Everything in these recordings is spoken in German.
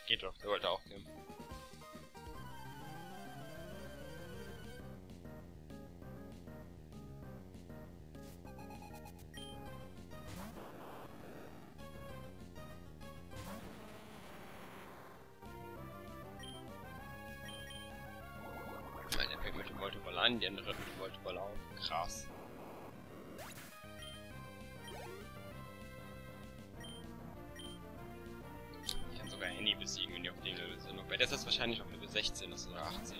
Geht doch, der wollte auch kämpfen. Der fängt mit dem Volteball an, die andere mit dem Volteball auf. Krass. Ich kann sogar Henny besiegen, wenn die auf dem Level sind. Wobei das ist wahrscheinlich auf Level 16 ist oder 18.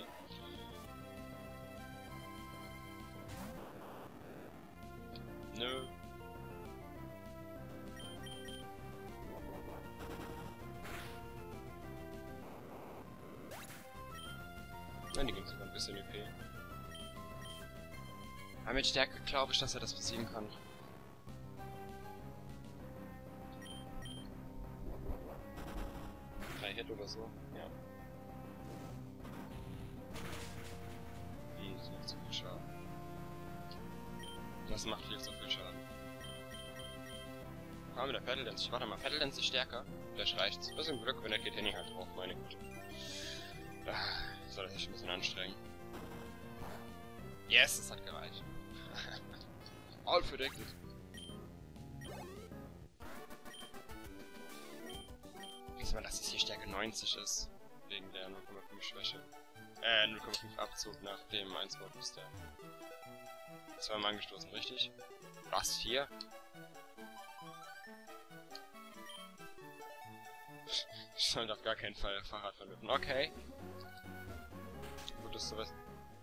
Nö. Nein, die gibt sogar ein bisschen EP. Aber mit Stärke glaube ich, dass er das besiegen kann. Hit oder so, ja. Das macht zu viel Schaden. Das macht viel zu viel Schaden. Fahren wir der Battle Dance. Warte mal, Battle Dance ist stärker. Vielleicht reicht's. Was ein Glück, wenn der geht Henny halt drauf, meine Güte. Soll das sich ein bisschen anstrengen. Yes, das hat gereicht. All predicted. Mal, dass es hier Stärke 90 ist. Wegen der 0,5 Schwäche. 0,5 Abzug nach dem 1 Wort Booster. Zweimal angestoßen, richtig? Was? 4? Ich sollte auf gar keinen Fall Fahrrad verlöten. Okay. Gut, das zu wissen.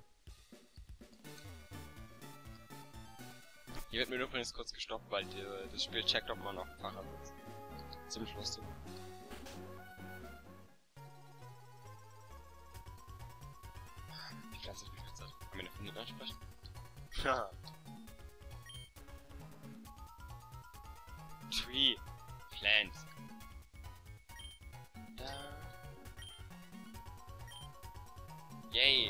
Hier wird mir übrigens kurz gestoppt, weil das Spiel checkt, ob man auf dem Fahrrad sitzt. Ziemlich lustig. Wie viel Zeit? Kann man eine Finde ansprechen? Haha. Tree. Plants. Da. Yay.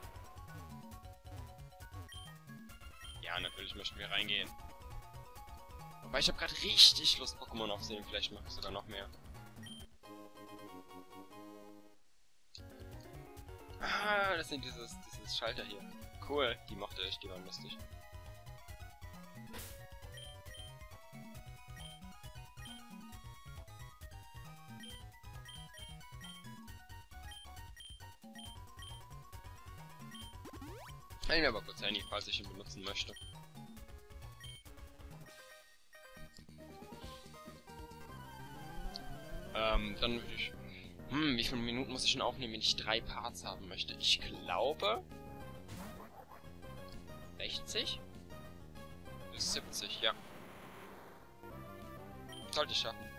Ja, natürlich möchten wir reingehen. Wobei ich habe gerade richtig Lust, Pokémon aufsehen. Vielleicht mache ich sogar noch mehr. Ah, das sind dieses Schalter hier. Cool, die mochte ich, die waren lustig. Ich nehme aber kurz Handy, falls ich ihn benutzen möchte. Dann würde ich... wie viele Minuten muss ich schon aufnehmen, wenn ich 3 Parts haben möchte? Ich glaube... 60? Bis 70, ja. Sollte ich schaffen.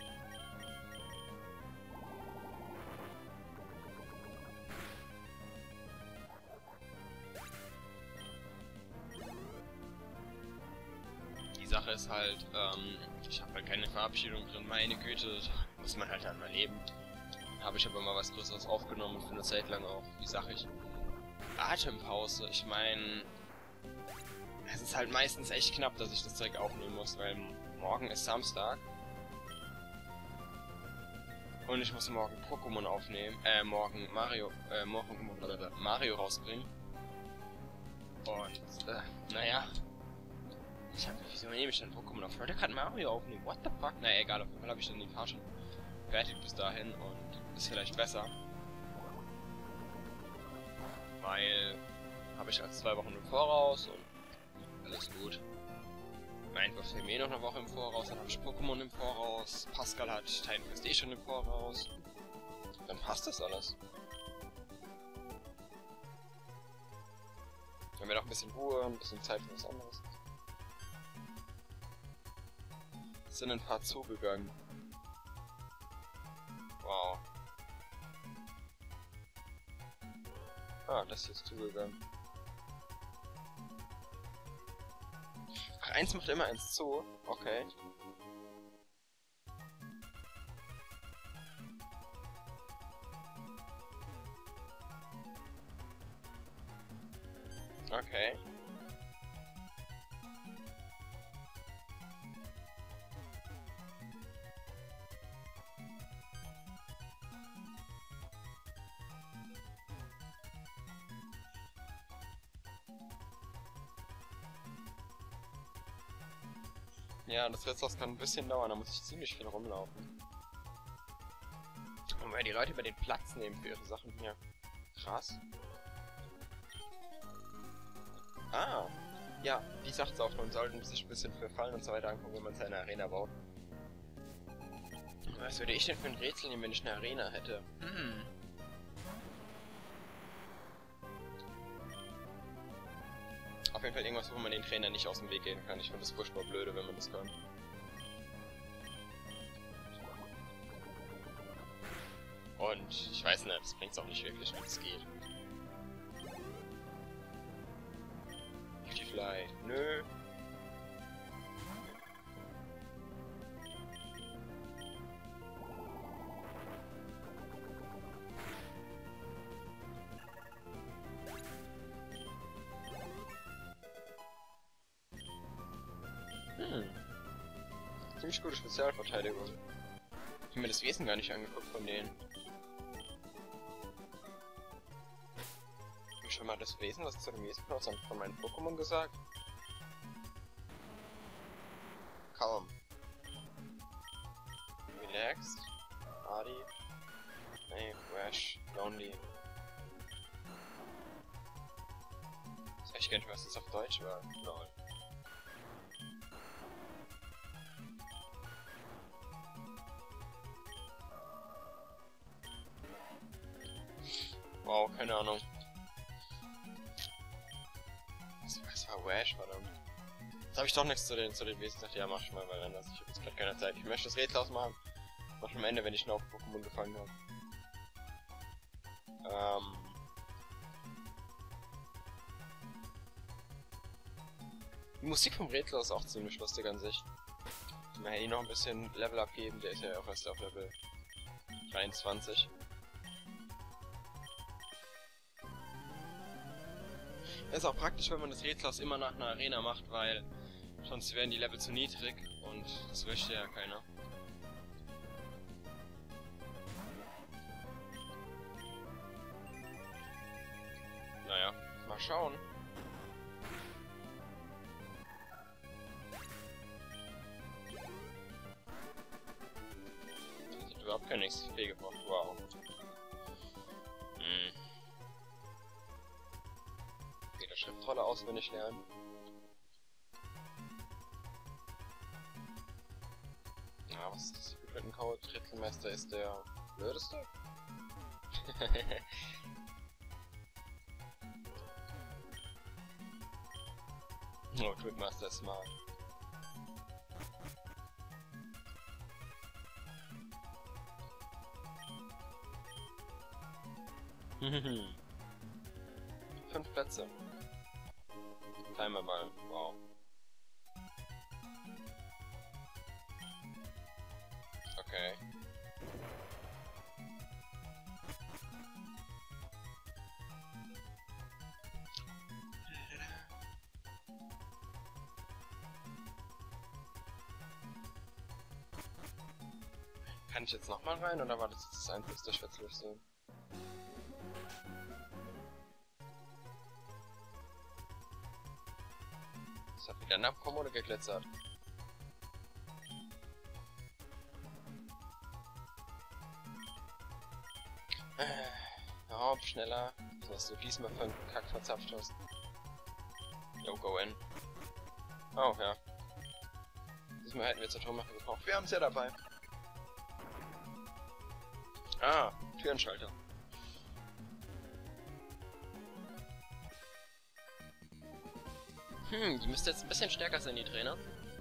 Die Sache ist halt, ich habe halt keine Verabschiedung drin, meine Güte, muss man halt einmal leben. Habe ich aber mal was Größeres aufgenommen und für eine Zeit lang auch, wie sag ich, Atempause. Ich meine, es ist halt meistens echt knapp, dass ich das Zeug aufnehmen muss, weil morgen ist Samstag. Und ich muss morgen Pokémon aufnehmen, morgen Mario rausbringen. Und, naja. Wieso nehme ich dann Pokémon auf? Ich wollte gerade Mario aufnehmen, what the fuck? Naja, egal, auf jeden Fall habe ich dann die Fahrt schon fertig bis dahin und ist vielleicht besser. Weil habe ich als 2 Wochen im Voraus und alles gut. Mein Wurf fällt mir noch eine Woche im Voraus, dann habe ich Pokémon im Voraus, Pascal hat Time Quest eh schon im Voraus. Dann passt das alles. Dann haben wir noch ein bisschen Ruhe, ein bisschen Zeit für was anderes. Es sind ein paar zugegangen. Wow. Ah, das hier ist zugegangen. Ach, eins macht immer eins zu. Okay. Okay. Ja, das Rätsel kann ein bisschen dauern, da muss ich ziemlich viel rumlaufen. Und weil die Leute über den Platz nehmen für ihre Sachen hier. Krass. Ah, ja, die sagt's auch, man sollte sich ein bisschen für Fallen und so weiter angucken, wenn man seine Arena baut. Was würde ich denn für ein Rätsel nehmen, wenn ich eine Arena hätte? Auf jeden Fall irgendwas, wo man den Trainer nicht aus dem Weg gehen kann. Ich finde das furchtbar blöde, wenn man das kann. Und ich weiß nicht, das bringt es auch nicht wirklich, wenn es geht. Fly. Nö. Ziemlich gute Spezialverteidigung. Ich habe mir das Wesen gar nicht angeguckt von denen. Hab ich schon mal das Wesen, was zu dem Wesen von meinen Pokémon gesagt? Calm. Relaxed. Hardy. Nee, Rash. Lonely. Ich weiß gar nicht, was das auf Deutsch war. Lol. Wow, keine Ahnung. Was war Rash, verdammt. Jetzt habe ich doch nichts zu den Wesen gesagt. Ja, mach ich mal, weil dann ich habe jetzt gerade keine Zeit. Ich möchte das Rätsel ausmachen. Mach ich am Ende, wenn ich noch Pokémon gefangen habe. Die Musik vom Rätsel ist auch ziemlich lustig an sich. Ich will noch ein bisschen Level abgeben, der ist ja auch erst auf Level 23. Ist auch praktisch, wenn man das Rätsel aus immer nach einer Arena macht, weil sonst werden die Level zu niedrig und das möchte ja keiner. Naja, mal schauen. Das hat überhaupt kein XP gebraucht, wow. Schriftrolle auswendig lernen. Ja, was ist das für ein Code? Rätselmeister ist der blödeste? Oh, Trickmaster ist smart. Fünf Plätze. Timerball, wow. Okay. Kann ich jetzt nochmal rein oder war das jetzt das einzigste Schwätzlösung? Das hat wieder eine Kommode geglitzert. Hopp, schneller. Was du diesmal für einen Kack verzapft hast. Yo, go in. Oh, ja. Diesmal hätten wir zur Tormache gebraucht. Wir haben es ja dabei. Ah, Türenschalter. Die müsste jetzt ein bisschen stärker sein, die Trainer.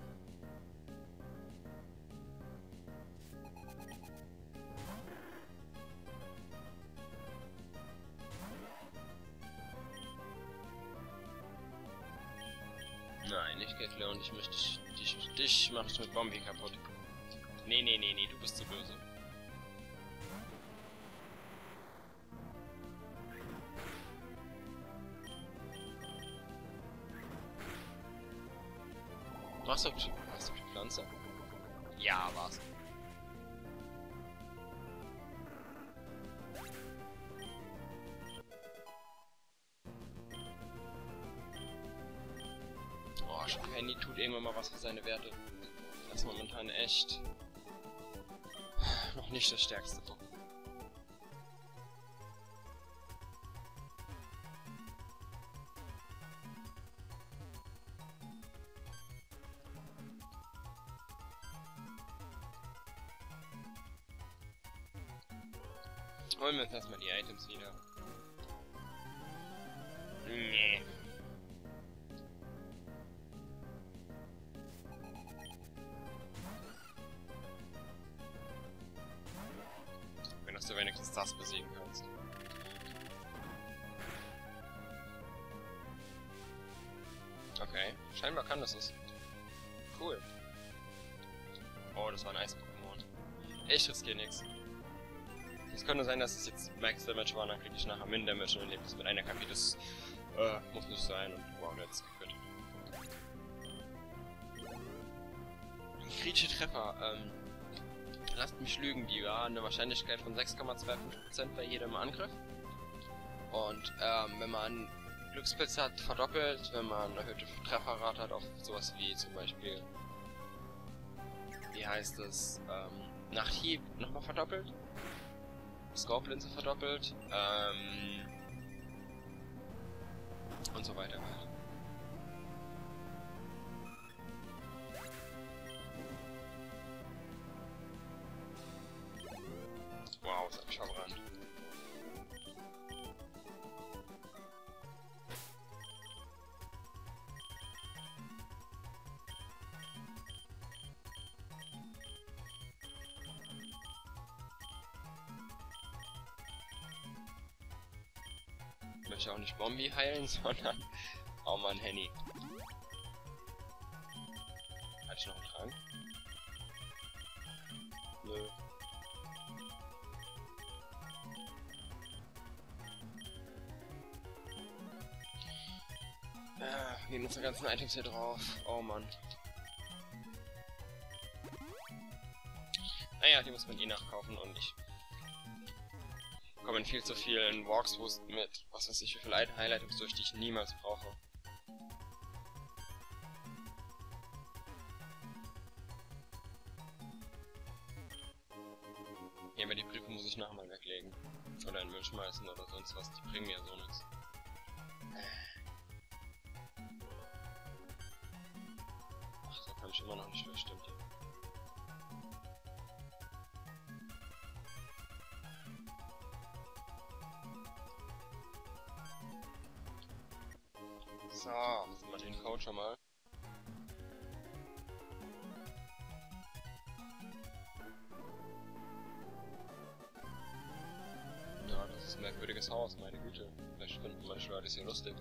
Nein, nicht Gekle und ich möchte dich mach ich mit Bombi kaputt. Nee, du bist zu böse. Warst du die Pflanze? Ja, war's. Oh, Penny tut irgendwann mal was für seine Werte. Das ist momentan echt noch nicht das stärkste Pokémon. Holen wir uns erstmal die Items wieder. Nee. Wenn du wenigstens das besiegen kannst. Okay, scheinbar kann das es. Cool. Oh, das war ein Eis-Pokémon. Ich riskiere nichts. Es könnte sein, dass es jetzt Max Damage war, dann kriege ich nachher Min Damage und dann lebt es mit einer KP. Das muss nicht sein. Und wow, der hat es gekriegt. Kritische Treffer. Lasst mich lügen, die waren eine Wahrscheinlichkeit von 6,25% bei jedem Angriff. Und wenn man Glückspilz hat, verdoppelt, wenn man erhöhte Trefferrate hat auf sowas wie zum Beispiel, wie heißt es, Nachthieb nochmal verdoppelt, Scorplinse verdoppelt, und so weiter. Wow, das hat mich verbrannt. Ich möchte auch nicht Bombi heilen, sondern oh Mann, Henny. Hatte ich noch einen Trank? Nö. Nehmen unsere ganzen Items hier drauf. Oh Mann. Naja, die muss man eh nachkaufen und ich komme in viel zu vielen Walkthroughs mit, was weiß ich, wie viele Highlight-Items durch, die ich niemals brauche. Ja, aber die Briefe muss ich nachher mal weglegen. Oder in den Müll schmeißen oder sonst was, die bringen mir so nichts. Ach, da kann ich immer noch nicht durch, stimmt ja. So, sind wir den Code schon mal. Ja, das ist ein merkwürdiges Haus, meine Güte. Vielleicht finden manche Leute es hier lustig.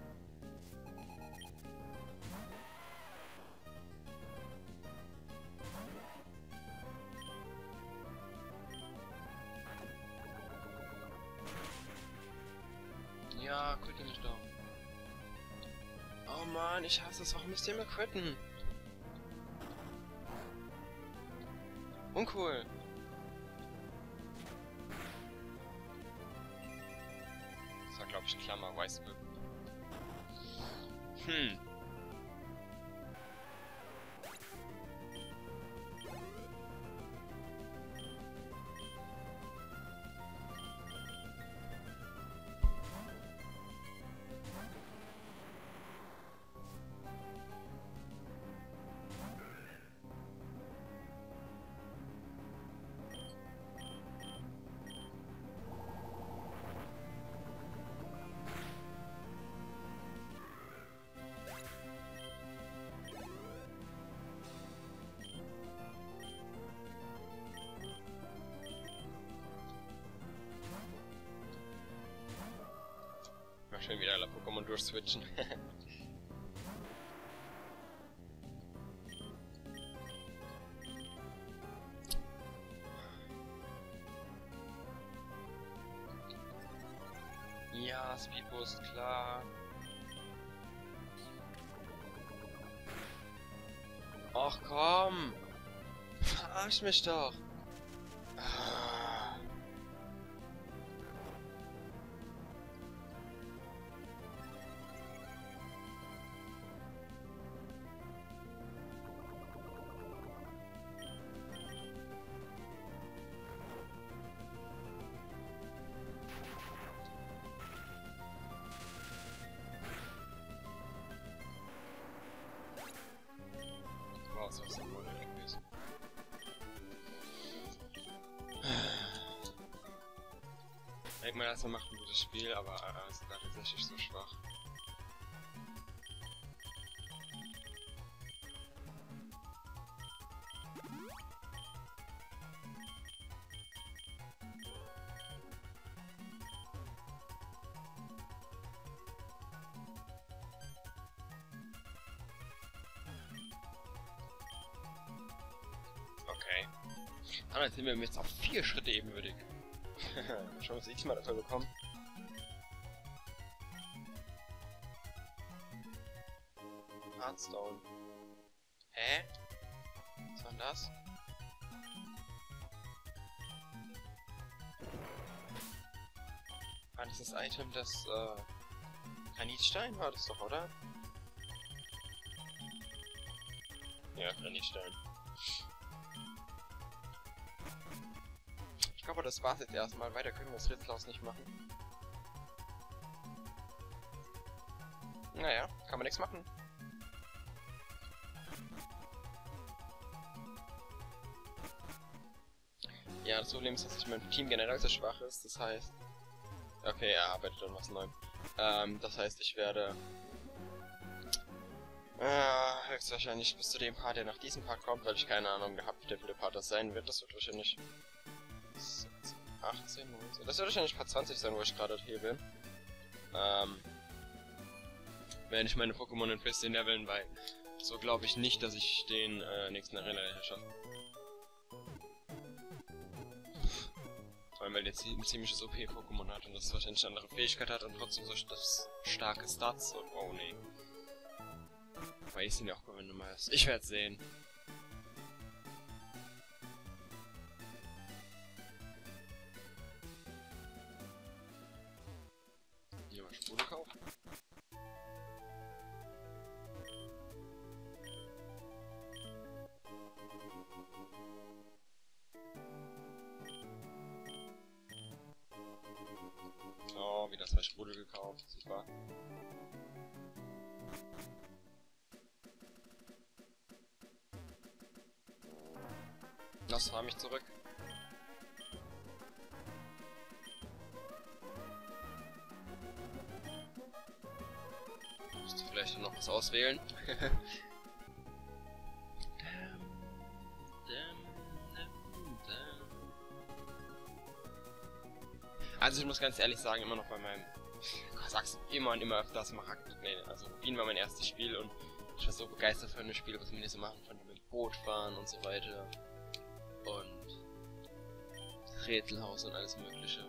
Ja, quitte mich doch. Oh Mann, ich hasse es. Warum müsst ihr mir quitten? Uncool. Das war, glaube ich, Klammer, Weißwürfel. Mal schön wieder alle Pokémon durchswitchen. Ja, Speedboost, klar. Ach komm! Verarsch mich doch! ist was im Monat gewesen. Ich denke mal, erstmal macht ein gutes Spiel, aber es ist da tatsächlich so schwach. Okay. Ah, dann sind wir jetzt auf 4 Schritte ebenwürdig. Schauen wir uns x-mal dafür bekommen. Hearthstone. Hä? Was war denn das? War das das Item, das Granitstein war das doch, oder? Ja, Granitstein. Ich glaube, das war's jetzt erstmal. Weiter können wir das Rätselhaus nicht machen. Naja, kann man nichts machen. Ja, das Problem ist, dass mein Team generell so schwach ist. Das heißt... Okay, er arbeitet an was Neuem. Das heißt, ich werde... höchstwahrscheinlich bis zu dem Part, der nach diesem Part kommt, weil ich keine Ahnung gehabt, wie der Part das sein wird. Das wird wahrscheinlich... 18, 19. Das wird wahrscheinlich Part 20 sein, wo ich gerade hier bin. Wenn ich meine Pokémon ein bisschen leveln, weil so glaube ich nicht, dass ich den nächsten Arena schaffe. Vor allem, weil der ein ziemliches OP-Pokémon hat und das wahrscheinlich eine andere Fähigkeit hat und trotzdem so das starke Stats und oh nee. Weil ich ihn ja auch gewinnen meist. Ich werde sehen. Hier mal Sprudel kaufen. Oh, wieder 2 Sprudel gekauft. Super. Das fahr mich zurück. Müsste vielleicht noch was auswählen. Also ich muss ganz ehrlich sagen, immer noch bei meinem... Ich sag's immer und immer öfters, also Wien war mein erstes Spiel und ich war so begeistert von dem Spiel, was wir hier so machen, von dem Boot fahren und so weiter. Und Rätselhaus und alles mögliche.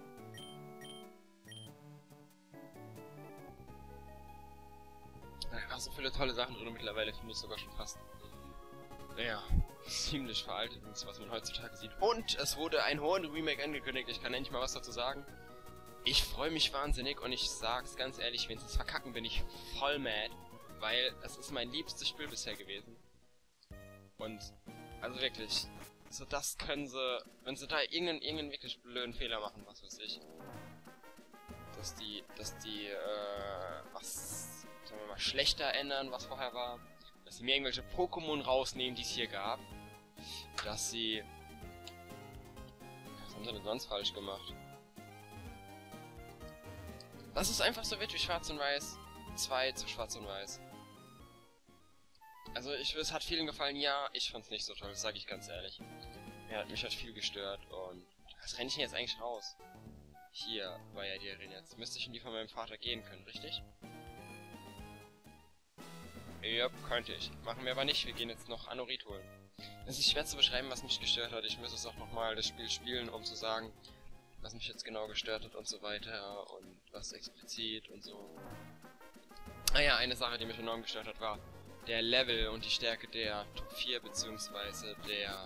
Da waren so viele tolle Sachen drin, mittlerweile finde ich sogar schon fast, naja, ziemlich veraltet, was man heutzutage sieht. Und es wurde ein Horn-Remake angekündigt, ich kann endlich mal was dazu sagen. Ich freue mich wahnsinnig und ich sag's ganz ehrlich, wenn sie es verkacken, bin ich voll mad, weil es ist mein liebstes Spiel bisher gewesen. Und, also wirklich, so das können sie, wenn sie da irgendeinen wirklich blöden Fehler machen, was weiß ich. Dass die, was, sagen wir mal, schlechter ändern, was vorher war. Dass sie mir irgendwelche Pokémon rausnehmen, die es hier gab. Dass sie... Was haben sie denn sonst falsch gemacht? Dass es einfach so wird wie Schwarz und Weiß 2 zu Schwarz und Weiß. Also es hat vielen gefallen, ja, ich fand's nicht so toll, das sage ich ganz ehrlich. Ja, mich hat viel gestört und... Was renne ich denn jetzt eigentlich raus? Hier war ja die Arena. Jetzt müsste ich in die von meinem Vater gehen können, richtig? Ja, könnte ich. Machen wir aber nicht, wir gehen jetzt noch Anorit holen. Es ist schwer zu beschreiben, was mich gestört hat. Ich muss es auch nochmal das Spiel spielen, um zu sagen, was mich jetzt genau gestört hat und so weiter und was explizit und so. Ah ja, eine Sache, die mich enorm gestört hat, war der Level und die Stärke der Top 4 beziehungsweise der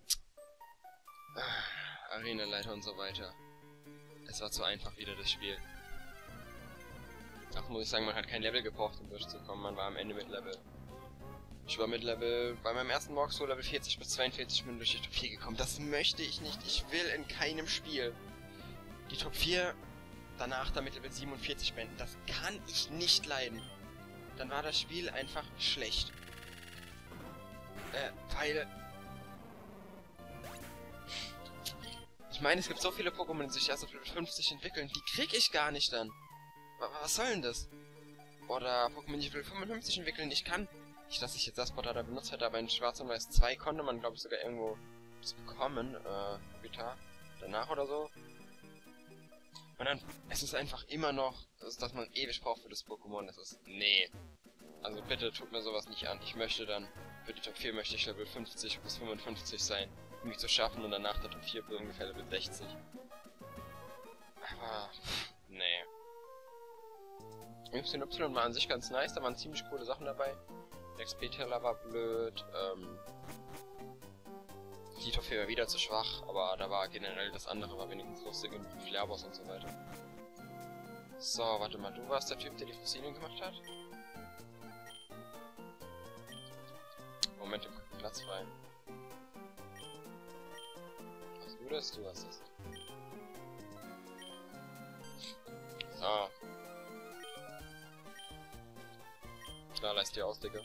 Arenaleiter und so weiter. Es war zu einfach wieder das Spiel. Ach, muss ich sagen, man hat kein Level gebraucht, um durchzukommen. Man war am Ende mit Level. Ich war mit Level, bei meinem ersten Walkthrough Level 40 bis 42 bin durch die Top 4 gekommen. Das möchte ich nicht. Ich will in keinem Spiel die Top 4 danach damit Level 47 beenden. Das kann ich nicht leiden. Dann war das Spiel einfach schlecht. Weil... Ich meine, es gibt so viele Pokémon, die sich erst auf Level 50 entwickeln. Die krieg ich gar nicht dann. Was soll denn das? Oder Pokémon, die Level 55 entwickeln. Ich kann... Nicht, dass ich jetzt das Portal da benutzt hätte, aber in Schwarz und Weiß 2 konnte man, glaube ich, sogar irgendwo das bekommen. Später. Danach oder so. Und dann... Es ist einfach immer noch... dass man ewig braucht für das Pokémon. Das ist... Nee. Also bitte tut mir sowas nicht an. Ich möchte dann... Für die Top 4 möchte ich Level 50 bis 55 sein. Um mich zu schaffen und danach der Top 4 bis ungefähr Level 60. Aber... Nee. Y war an sich ganz nice, da waren ziemlich coole Sachen dabei. Der XP-Teller war blöd, die Top 4 war wieder zu schwach, aber da war generell das andere war wenigstens lustig und Flairboss und so weiter. So, warte mal, du warst der Typ, der die Fossilien gemacht hat? Moment, im Platz frei. Hast du das? Du hast es. So. Klar, leist dir aus, Digga.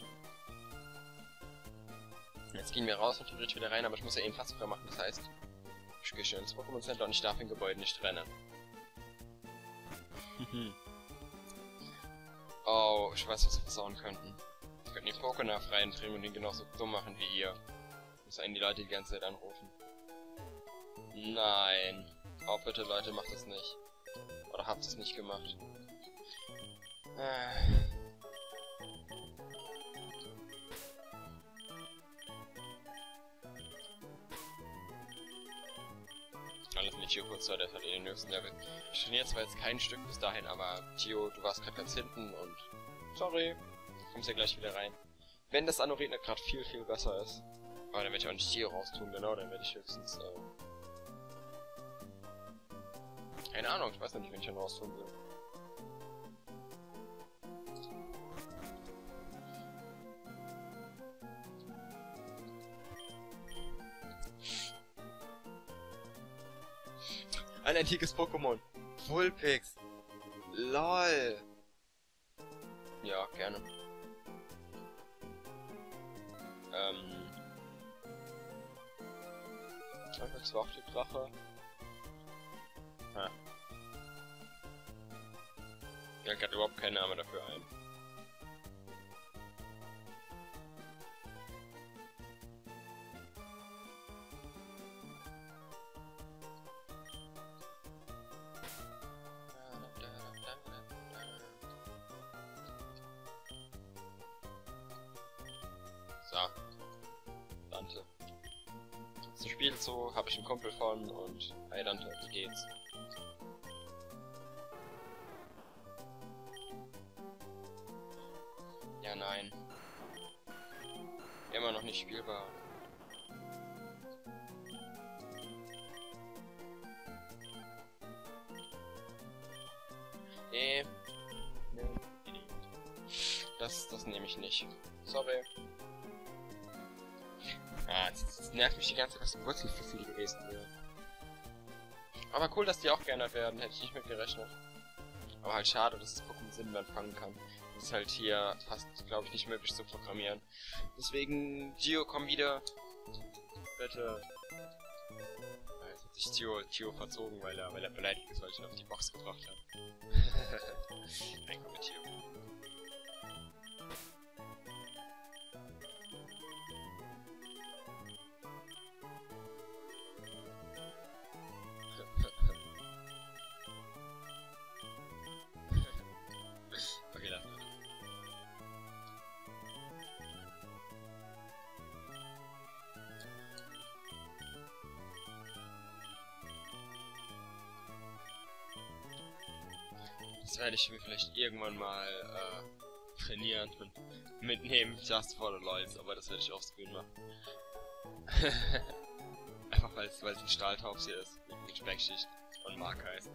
Jetzt gehen wir raus und theoretisch wieder rein, aber ich muss ja eben Platz frei machen, das heißt, ich gehe schön ins Pokémon Center und ich darf in Gebäuden nicht rennen. Oh, ich weiß, was wir versauen könnten. Wir könnten die Pokénarf reindrehen und ihn genauso dumm machen wie hier. Muss einen die Leute die ganze Zeit anrufen. Nein. Oh, bitte Leute, macht das nicht. Oder habt es nicht gemacht. Alles mit Gio kurz, der hat den höchsten Level. Ich trainiere zwar jetzt kein Stück bis dahin, aber Gio, du warst gerade ganz hinten und... Sorry, du kommst ja gleich wieder rein. Wenn das Anoret gerade viel, viel besser ist. Aber dann werde ich auch nicht Gio raustun, genau, dann werde ich höchstens... Keine Ahnung, ich weiß noch nicht, wenn ich ihn raustun will. Ein antikes Pokémon. Vulpix. LOL. Ja, gerne. Das war auch die Drache. Mir fällt überhaupt kein Name dafür ein. So. Dante. Zum Spiel so habe ich einen Kumpel von und hey Dante, wie geht's? Ja, nein. Immer noch nicht spielbar. Nee. Das nehme ich nicht. Sorry. Ah, das nervt mich die ganze Zeit, dass ein Wurzelfossil gewesen wäre. Aber cool, dass die auch geändert werden, hätte ich nicht mit gerechnet. Aber halt schade, dass das Pokémon Silber fangen kann. Das ist halt hier fast, glaube ich, nicht möglich zu programmieren. Deswegen, Gio, komm wieder. Bitte. Jetzt hat sich Gio verzogen, weil er beleidigt ist, weil ich ihn auf die Box gebracht habe. Nein, komm mit Gio. Okay, lass mal. Das werde ich mir vielleicht irgendwann mal trainieren und mitnehmen, just for the lols, aber das werde ich offscreen machen. Einfach weil es ein Stahltaubs hier ist, mit Speckschicht und Mark heißt.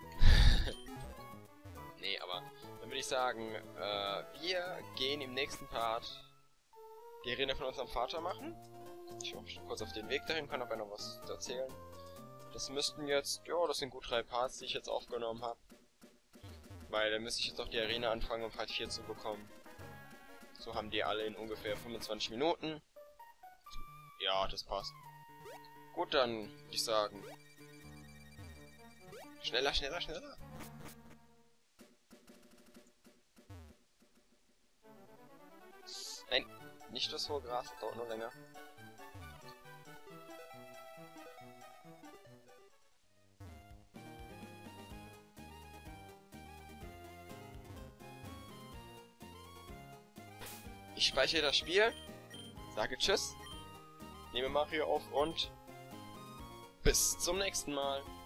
Nee, aber dann würde ich sagen, wir gehen im nächsten Part die Arena von unserem Vater machen. Ich mache schon kurz auf den Weg dahin, kann aber noch was erzählen. Das müssten jetzt, ja, das sind gut 3 Parts, die ich jetzt aufgenommen habe. Weil dann müsste ich jetzt auch die Arena anfangen, um Part 4 zu bekommen. So haben die alle in ungefähr 25 Minuten. Ja, das passt. Gut, dann würde ich sagen. Schneller, schneller, schneller. Nein, nicht das hohe Gras, das dauert nur länger. Ich speichere das Spiel, sage Tschüss, nehme Mario auf und bis zum nächsten Mal.